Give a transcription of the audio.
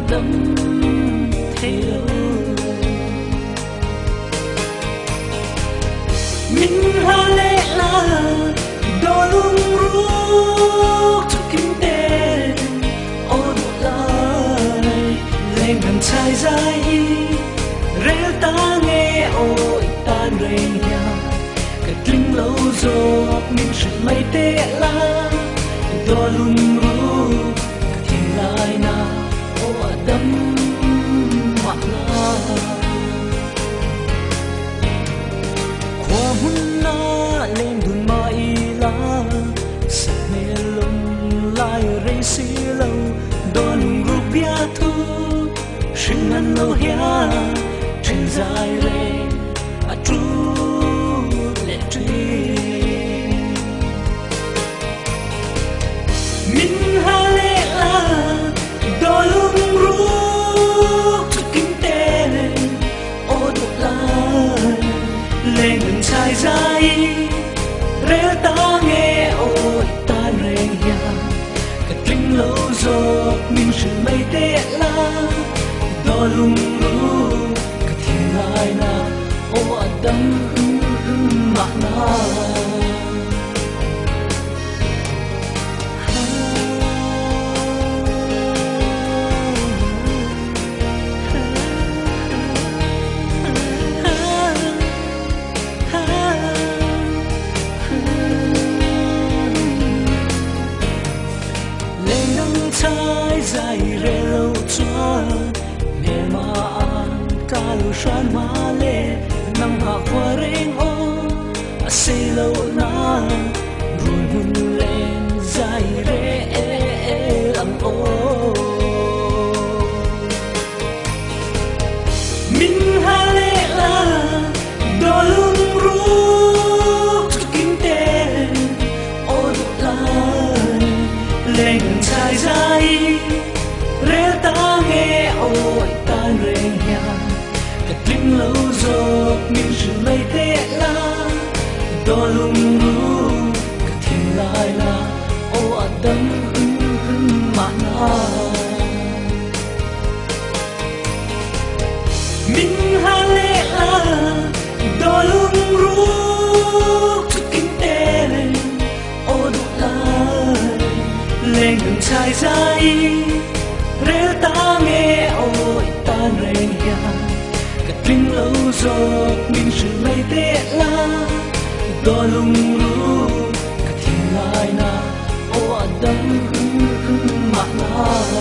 đắm theo mình hà lệ là đôi lung rút cho kinh tế ô độ lại lên gần trái dài rêu ta nghe ôi ta rề nhà cái kinh lâu rồi mình sự mây tệ là đôi lung rút cái thiên lại na ô đắm mặt na hun na lên đun mai la sắc mê lung lai rây xí lâu đón gục bia thu sinh ngăn lâu hia trên dài rây a tru lệ truy mình hà lệ là đôi lung rút cho kinh tế ô độ lại lên gần trái dài rêu ta nghe ôi ta rề nhà cái kinh lâu rồi mình sự mây tệ la đo lung rút cái thiên lại na ô đắm mặt na trái dài rê lâu cho mẹ mà ăn cá lâu xoan má lê nằm hạ qua rèn ô xây lâu na rồi hun lên dài rê làm ô mình hà lệ là đôi lung rút cho kinh tế ô độ lại lên trái dài rêu ta nghe ôi ta rề nhà cái kinh lâu rồi mình sự mây tệ la đôi lung rút cái thiên lại là ô đắm mặt na mình hà lệ là đôi lung rút cho kinh tế ô độ lại lên gần trái dài rêu ta nghe ôi ta rề nhà cái kinh lâu rồi mình sự mây tệ la đôi lung rút cái thiên lại na ô đắm mặt na